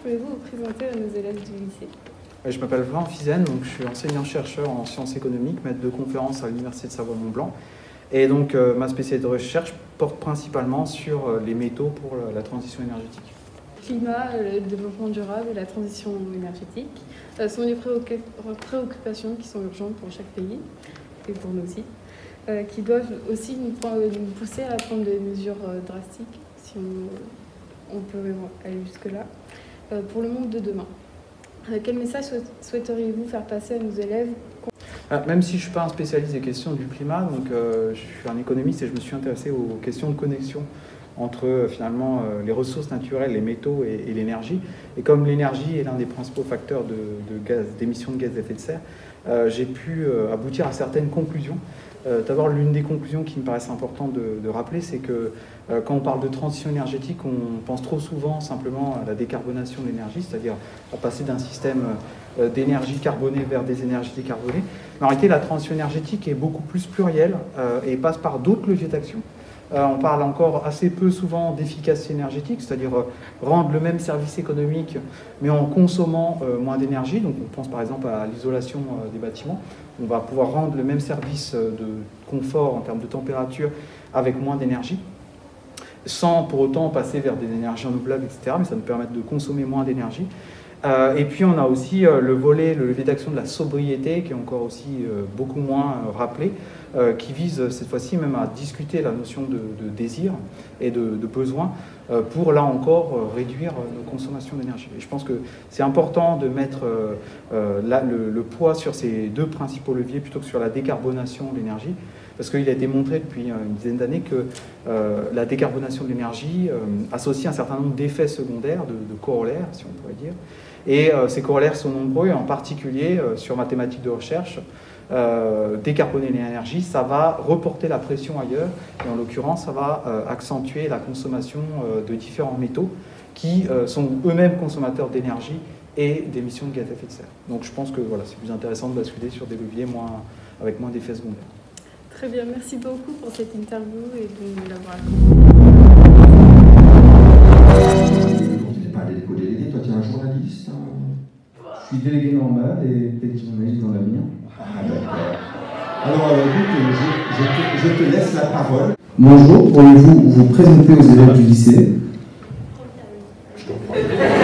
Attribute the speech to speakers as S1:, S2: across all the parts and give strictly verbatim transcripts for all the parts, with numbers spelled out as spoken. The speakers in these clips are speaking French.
S1: pouvez-vous vous présenter à nos élèves du lycée?
S2: Je m'appelle Vlad Fizen, donc je suis enseignant-chercheur en sciences économiques, maître de conférences à l'Université de Savoie-Mont-Blanc. Et donc euh, ma spécialité de recherche porte principalement sur euh, les métaux pour la, la transition énergétique.
S1: Climat, le développement durable et la transition énergétique euh, sont des préoccupations qui sont urgentes pour chaque pays, et pour nous aussi, euh, qui doivent aussi nous, nous pousser à prendre des mesures euh, drastiques, si on, on peut aller jusque-là, euh, pour le monde de demain. Euh, quel message souhaiteriez-vous faire passer à nos élèves?
S2: Même si je ne suis pas un spécialiste des questions du climat, donc euh, je suis un économiste et je me suis intéressé aux questions de connexion entre euh, finalement euh, les ressources naturelles, les métaux et, et l'énergie. Et comme l'énergie est l'un des principaux facteurs de, de gaz, d'émissions de gaz à effet de serre, euh, j'ai pu euh, aboutir à certaines conclusions. Euh, D'abord, l'une des conclusions qui me paraissent importantes de, de rappeler, c'est que euh, quand on parle de transition énergétique, on pense trop souvent simplement à la décarbonation de l'énergie, c'est-à-dire à passer d'un système euh, d'énergie carbonée vers des énergies décarbonées. Mais en réalité, la transition énergétique est beaucoup plus plurielle euh, et passe par d'autres leviers d'action. Euh, on parle encore assez peu souvent d'efficacité énergétique, c'est-à-dire euh, rendre le même service économique, mais en consommant euh, moins d'énergie. Donc on pense par exemple à l'isolation euh, des bâtiments. On va pouvoir rendre le même service euh, de confort en termes de température avec moins d'énergie, sans pour autant passer vers des énergies renouvelables, et cetera. Mais ça nous permet de consommer moins d'énergie. Euh, et puis on a aussi euh, le volet, le levier d'action de la sobriété, qui est encore aussi euh, beaucoup moins euh, rappelé, euh, qui vise euh, cette fois-ci même à discuter la notion de, de désir et de, de besoin euh, pour là encore euh, réduire euh, nos consommations d'énergie. Et je pense que c'est important de mettre euh, euh, là, le, le poids sur ces deux principaux leviers plutôt que sur la décarbonation de l'énergie, parce qu'il a été montré depuis une dizaine d'années que euh, la décarbonation de l'énergie euh, associe un certain nombre d'effets secondaires, de, de corollaires, si on pourrait dire. Et euh, ces corollaires sont nombreux, et en particulier euh, sur ma thématique de recherche, euh, décarboner l'énergie, ça va reporter la pression ailleurs, et en l'occurrence, ça va euh, accentuer la consommation euh, de différents métaux qui euh, sont eux-mêmes consommateurs d'énergie et d'émissions de gaz à effet de serre. Donc je pense que voilà, c'est plus intéressant de basculer sur des leviers moins, avec moins d'effets secondaires.
S1: Très bien, merci beaucoup pour cette interview et de nous l'avoir accompagné.
S3: Tu n'es pas un délégué, toi tu es un journaliste hein?
S4: Je suis délégué normal et peut-être journaliste dans l'avenir.
S3: Ah d'accord. Alors euh, écoute, je, je, te, je te laisse la parole.
S4: Bonjour, pourriez-vous vous présenter aux élèves du lycée?
S3: Je comprends.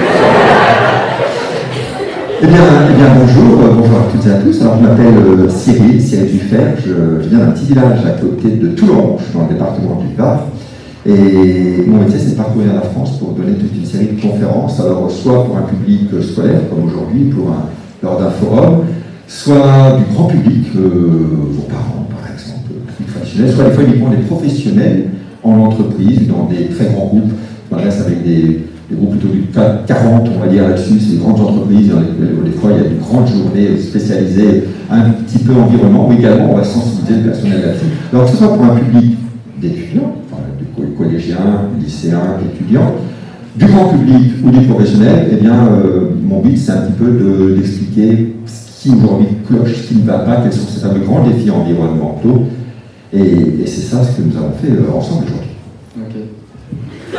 S3: Eh bien, eh bien bonjour, bonjour à toutes et à tous. Alors je m'appelle euh, Cyril, Cyril Duffer, je, je viens d'un petit village à côté de Toulorange, dans le département du Var. Et mon métier, c'est de parcourir la France pour donner toute une série de conférences, alors soit pour un public scolaire, comme aujourd'hui, pour un, lors d'un forum, soit du grand public, euh, vos parents par exemple, public traditionnel, soit des fois uniquement des professionnels en entreprise, dans des très grands groupes. Je m'adresse avec des, des groupes plutôt du CAC quarante, on va dire là-dessus, c'est des grandes entreprises, des, des fois il y a des grandes journées spécialisées, un petit peu environnement, ou également on va sensibiliser le personnel là-dessus. Alors que ce soit pour un public d'étudiants, collégiens, lycéens, étudiants, du grand public ou du professionnel, eh bien, euh, mon but, c'est un petit peu d'expliquer ce qui aujourd'hui cloche, ce qui ne va pas, quels sont ces fameux grands défis environnementaux. Et, et c'est ça ce que nous avons fait euh, ensemble aujourd'hui.
S4: Ok.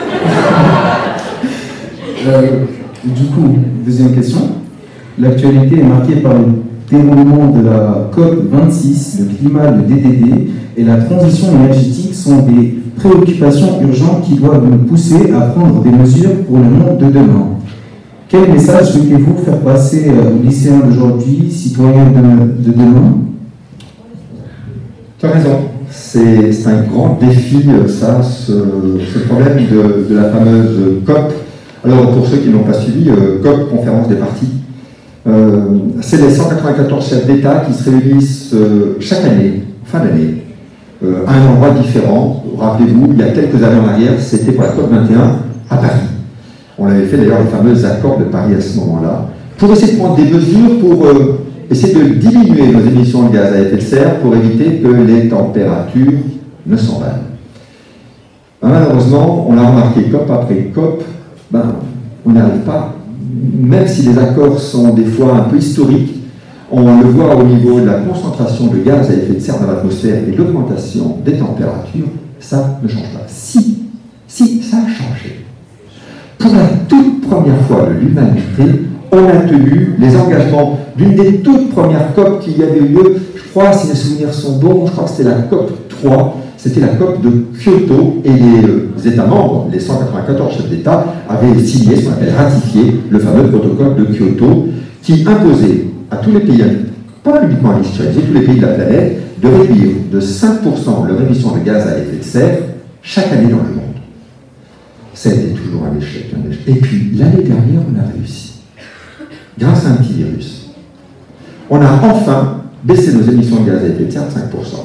S4: euh, du coup, deuxième question. L'actualité est marquée par le déroulement de la COP vingt-six, le climat, le D D D et la transition énergétique sont des préoccupations urgentes qui doivent nous pousser à prendre des mesures pour le monde de demain. Quel message souhaitez-vous faire passer aux lycéens d'aujourd'hui, citoyens de, de demain?
S3: Tu as raison, c'est un grand défi, ça, ce, ce problème de, de la fameuse COP. Alors, pour ceux qui n'ont pas suivi, COP, conférence des parties, euh, c'est les cent quatre-vingt-quatorze chefs d'État qui se réunissent euh, chaque année, fin d'année, Euh, à un endroit différent. Rappelez-vous, il y a quelques années en arrière, c'était pour la COP vingt et un à Paris. On avait fait d'ailleurs les fameux accords de Paris à ce moment-là, pour essayer de prendre des mesures pour euh, essayer de diminuer nos émissions de gaz à effet de serre pour éviter que les températures ne s'emballent. Ben, malheureusement, on a remarqué COP après COP, ben, on n'arrive pas, même si les accords sont des fois un peu historiques. On le voit au niveau de la concentration de gaz à effet de serre dans l'atmosphère et l'augmentation des températures, ça ne change pas. Si, si, ça a changé. pour la toute première fois de l'humanité, on a tenu les engagements d'une des toutes premières COP qui avait eu lieu, je crois, si mes souvenirs sont bons, je crois que c'était la COP trois, c'était la COP de Kyoto, et les, euh, les États membres, les cent quatre-vingt-quatorze chefs d'État, avaient signé ce qu'on appelle ratifié le fameux protocole de Kyoto, qui imposait à tous les pays, pas uniquement à l'industrialisés, tous les pays de la planète, de réduire de cinq pour cent leurs émissions de gaz à effet de serre chaque année dans le monde. Ça a été toujours un échec, un échec. Et puis, l'année dernière, on a réussi. Grâce à un petit virus. On a enfin baissé nos émissions de gaz à effet de serre de cinq pour cent.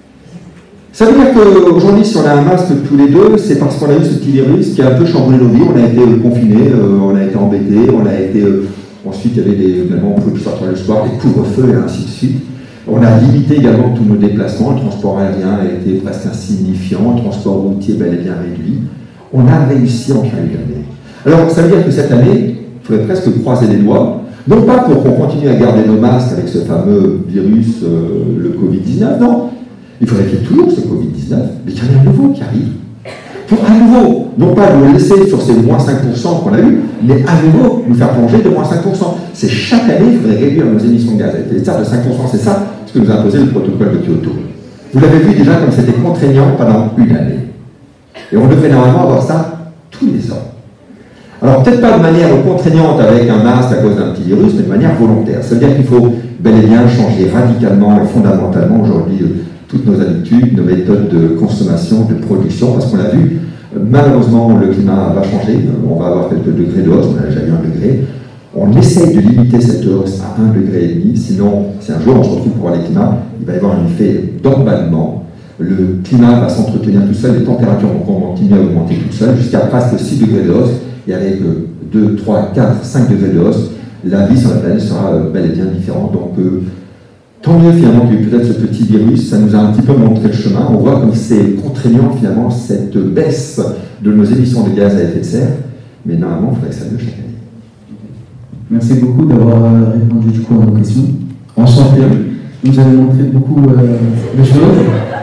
S3: Ça veut dire qu'aujourd'hui, si on a un masque tous les deux, c'est parce qu'on a eu ce petit virus qui a un peu chamboulé nos vies. On a été confinés, euh, on a été embêtés, on a été... Euh, ensuite, il y avait des, également, on pouvait plus sortir le soir, des couvre-feux et ainsi de suite. On a limité également tous nos déplacements. Le transport aérien a été presque insignifiant, le transport routier bel et bien réduit. On a réussi en fin d'année. Alors, ça veut dire que cette année, il faudrait presque croiser les doigts, non pas pour qu'on continue à garder nos masques avec ce fameux virus, euh, le Covid dix-neuf, non. Il faudrait qu'il y ait toujours ce Covid dix-neuf, mais qu'il y en ait un nouveau qui arrive. Pour à nouveau, non pas nous laisser sur ces moins cinq pour cent qu'on a eu, mais à nouveau nous faire plonger de moins cinq pour cent. C'est chaque année, il faudrait réduire nos émissions de gaz à effet de serre de cinq pour cent. C'est ça ce que nous a imposé le protocole de Kyoto. Vous l'avez vu déjà comme c'était contraignant pendant une année. Et on devrait normalement avoir ça tous les ans. Alors peut-être pas de manière contraignante avec un masque à cause d'un petit virus, mais de manière volontaire. Ça veut dire qu'il faut bel et bien changer radicalement et fondamentalement aujourd'hui toutes nos habitudes, nos méthodes de consommation, de production, parce qu'on l'a vu, malheureusement le climat va changer, on va avoir quelques degrés de hausse, on a déjà eu un degré. On essaye de limiter cette hausse à un degré et demi, sinon si un jour on se retrouve pour les climats, il va y avoir un effet d'emballement. Le climat va s'entretenir tout seul, les températures vont continuer à augmenter tout seul, jusqu'à presque six degrés de hausse, et avec deux, trois, quatre, cinq degrés de hausse, la vie sur la planète sera bel et bien différente. Donc, euh, tant mieux finalement qu'il y ait peut-être ce petit virus, ça nous a un petit peu montré le chemin. On voit comme c'est contraignant finalement cette baisse de nos émissions de gaz à effet de serre, mais normalement, il faudrait que ça aille chaque année.
S4: Merci beaucoup d'avoir répondu du coup à nos questions. Enchanté, vous nous avez montré beaucoup euh, de choses.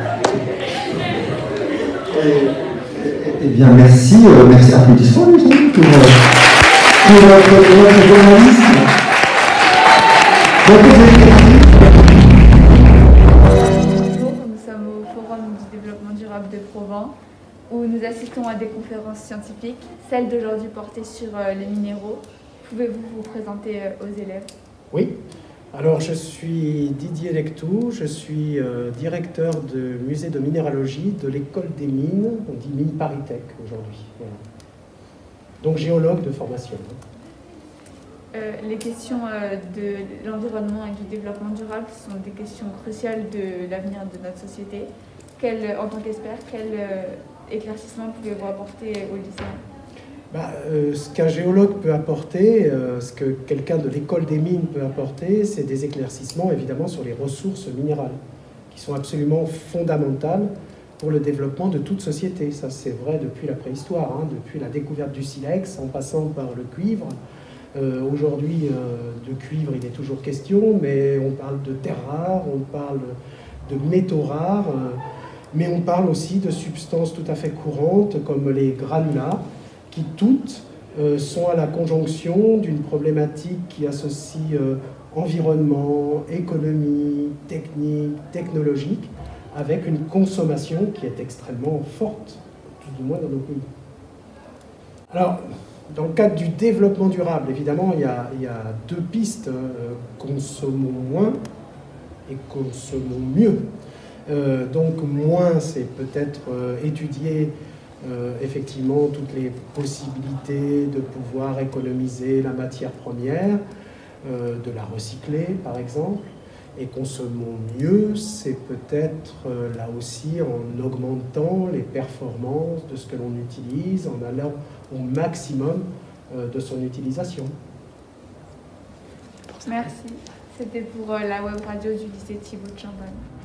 S3: Eh bien, merci, euh, merci applaudissements les amis pour, euh, pour votre, votre journalisme.
S5: Bonjour, nous sommes au Forum du développement durable de Provins, où nous assistons à des conférences scientifiques, celle d'aujourd'hui portée sur euh, les minéraux. Pouvez-vous vous présenter euh, aux élèves?
S6: Oui. Alors, je suis Didier Lectou, je suis euh, directeur de musée de minéralogie de l'école des mines, on dit mine Paris-Tech aujourd'hui. Voilà. Donc, géologue de formation.
S5: Euh, les questions euh, de l'environnement et du développement durable sont des questions cruciales de l'avenir de notre société. Quel, en tant qu'expert, quel euh, éclaircissement pouvez-vous apporter aux lycéens?
S6: Bah, euh, ce qu'un géologue peut apporter, euh, ce que quelqu'un de l'école des mines peut apporter, c'est des éclaircissements évidemment sur les ressources minérales, qui sont absolument fondamentales pour le développement de toute société. Ça c'est vrai depuis la préhistoire, hein, depuis la découverte du silex, en passant par le cuivre. Euh, Aujourd'hui, euh, de cuivre il est toujours question, mais on parle de terres rares, on parle de métaux rares, euh, mais on parle aussi de substances tout à fait courantes comme les granulats, qui toutes euh, sont à la conjonction d'une problématique qui associe euh, environnement, économie, technique, technologique, avec une consommation qui est extrêmement forte, plus ou moins dans nos pays. Alors, dans le cadre du développement durable, évidemment, il y a, il y a deux pistes, euh, consommons moins et consommons mieux. Euh, donc moins, c'est peut-être euh, étudier Euh, effectivement toutes les possibilités de pouvoir économiser la matière première, euh, de la recycler par exemple, et consommons mieux, c'est peut-être euh, là aussi en augmentant les performances de ce que l'on utilise, en allant au maximum euh, de son utilisation.
S5: Merci. C'était pour euh, la web radio du lycée Thibaut de Champagne.